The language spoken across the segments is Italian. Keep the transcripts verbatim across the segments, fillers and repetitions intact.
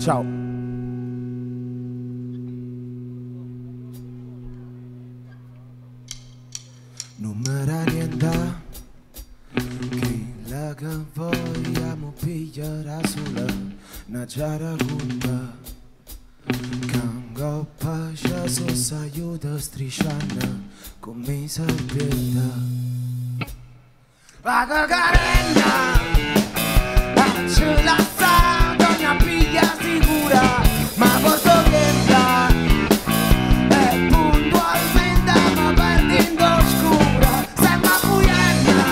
Ciao. Non mi era niente che la che vogliamo pigliare sulla una giara conta Cango pace so s'aiuta strisciando come serpetta La cacarena ce la sa donna piglia sicura ma porto lenta e puntualmente ma perdendo scura sembra buietta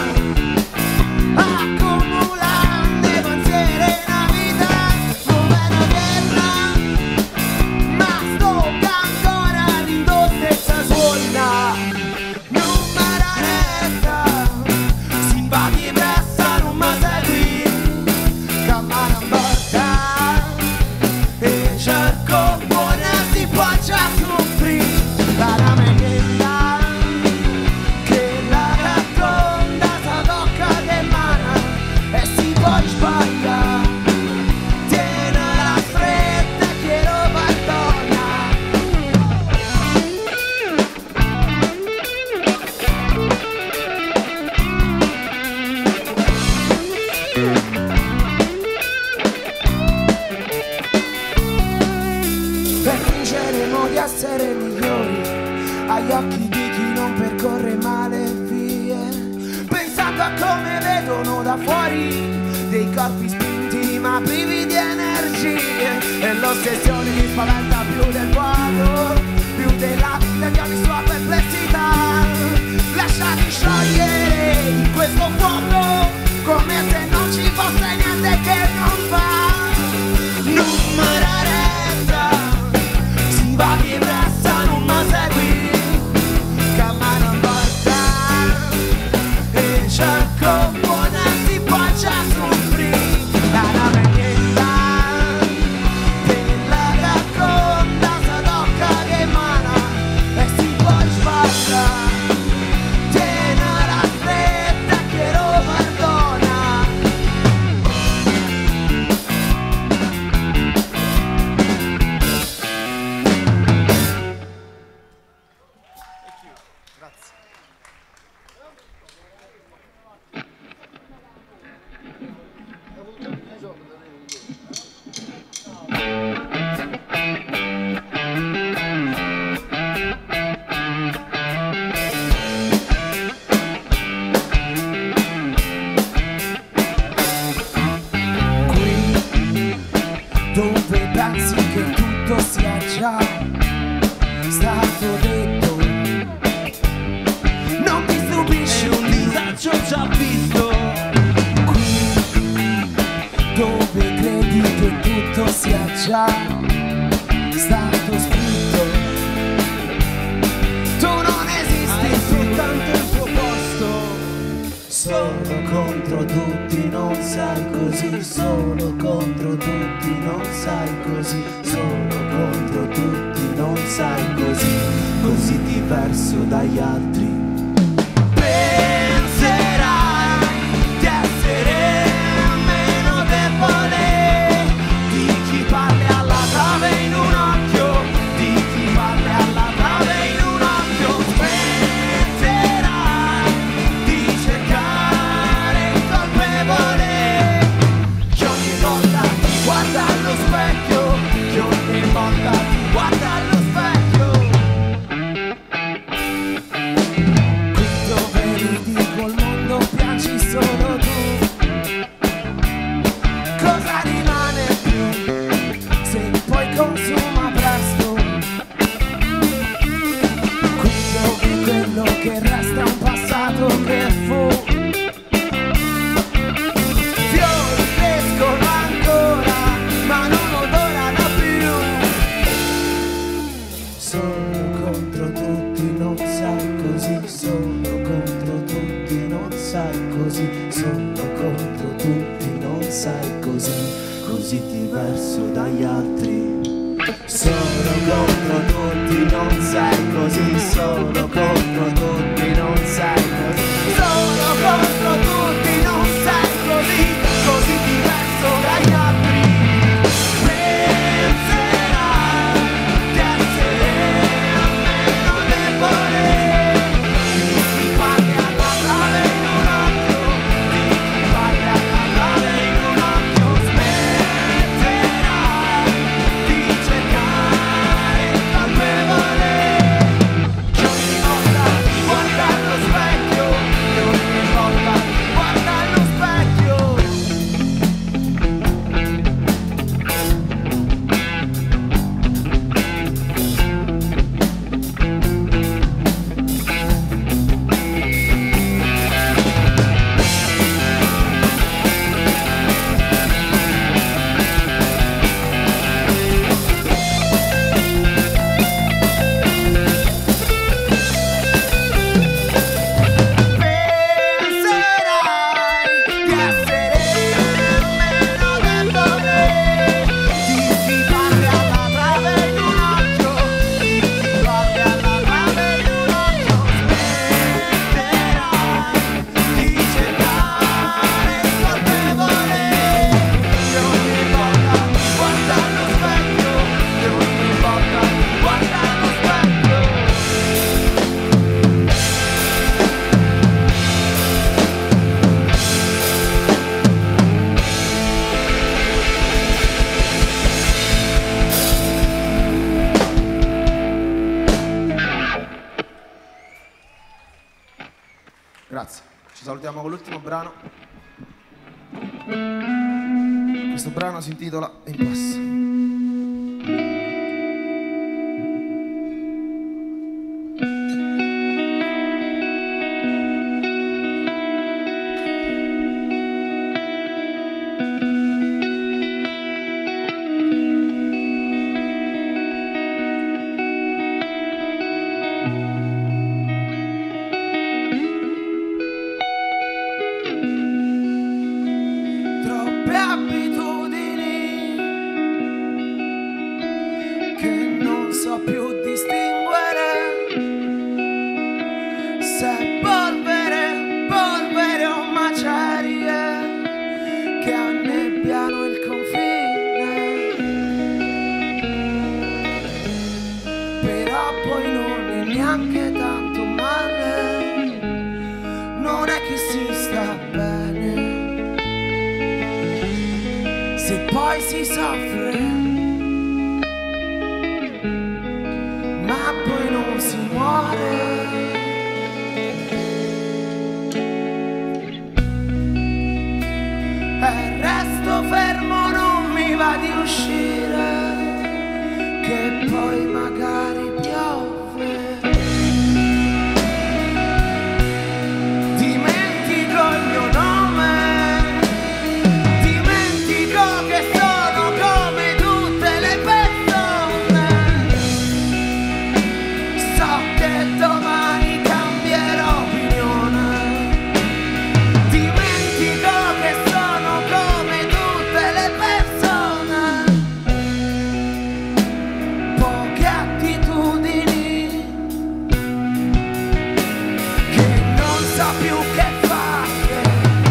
accumulando pensieri una vita come una guerra ma sto ancora di stessa suona non mararetta si va di pressa non mi segui camana in bocca e cerco buona si faccia soffrire la ramennetta che la racconta sa tocca che mana e si può sbagliare tiene la stretta e quiero perdona per fingeremo di essere migliori agli occhi di chi non percorre male vie pensando a come vedono da fuori dei corpi spinti ma privi di energie e l'ossessione mi spaventa più del vuoto più della vita di ogni sua perplessità lasciati sciogliere in questo fuoco come se non ci fosse niente che non fa non mi rarezza si va di pressa non mi segui camana in porta e cerco buona si faccia soffrire la ramennetta della racconta sa tocca che mana e si può sbagliare tiene la stretta che lo perdona dove pensi che tutto sia già stato detto non mi stupisce un disagio già visto qui dove credi che tutto sia già stato scritto tu non esisti hai soltanto il tuo posto solo contro tutti non sai così solo contro tutti non sai così solo contro tutti non sai così così diverso dagli altri penserai di essere meno debole di chi parla alla trave in un occhio di chi parla alla trave in un occhio smetterai di cercare il colpevole che ogni volta ti guarda allo specchio che ogni volta ti guarda allo specchio qui dove ridi col mondo piangi solo tu cosa rimane più se poi consuma presto qui dove quello che resta è un passato che fu fiori crescono ancora ma non odorano più solo contro tutti non sai così solo contro tutti non sai così solo contro tutti non sai così così diverso dagli altri solo contro tutti non sei così solo contro tutti non sei così solo contro tutti non sei così così diverso dagli altri Grazie. Ci salutiamo con l'ultimo brano. Questo brano si intitola Impasse. Più distinguere se polvere, polvere o macerie che annebbiano il confine, però poi non è neanche tanto male, non è che si sta bene se poi si soffre. Ma poi non si muore. E resto fermo, non mi va di uscire, che poi magari piove. Dimentico il mio nome, dimentico che sono come tutte le persone. Domani cambierò opinione, dimentico che sono come tutte le persone, poche attitudini che non so più che fare,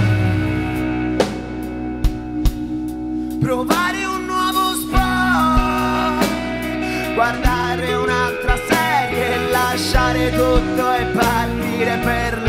provare un nuovo sport, guardare un'altra serie, lasciare tutto e partire per